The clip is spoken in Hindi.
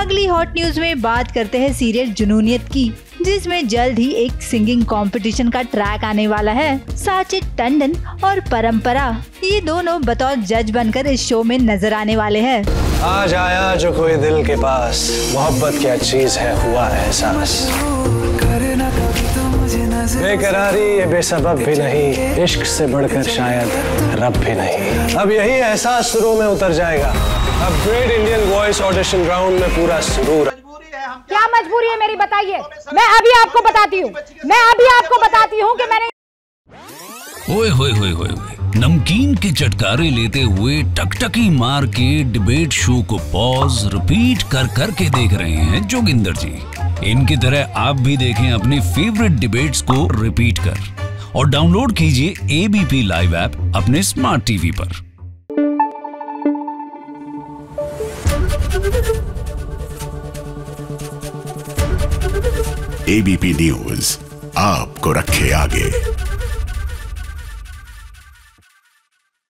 अगली हॉट न्यूज में बात करते हैं सीरियल जुनूनियत की, जिसमें जल्द ही एक सिंगिंग कंपटीशन का ट्रैक आने वाला है। साजिद टंडन और परंपरा ये दोनों बतौर जज बनकर इस शो में नजर आने वाले हैं। आज आया जो कोई दिल के पास, मोहब्बत क्या चीज है हुआ एहसास। बेकरारी ये बेसबब भी नहीं, इश्क से बढ़कर शायद रब भी नहीं। अब यही एहसास सुरों में उतर जाएगा। अब great Indian voice audition ground में पूरा सुरूर। क्या मजबूरी है मेरी बताइए? मैं अभी आपको बताती हूँ कि मैंने ओए होए होए होए नमकीन के चटकारे लेते हुए टकटकी मार के डिबेट शो को पॉज रिपीट कर करके देख रहे हैं जोगिंदर जी। इनकी तरह आप भी देखें अपनी फेवरेट डिबेट्स को रिपीट कर और डाउनलोड कीजिए एबीपी लाइव ऐप अपने स्मार्ट टीवी पर। एबीपी न्यूज आपको रखे आगे।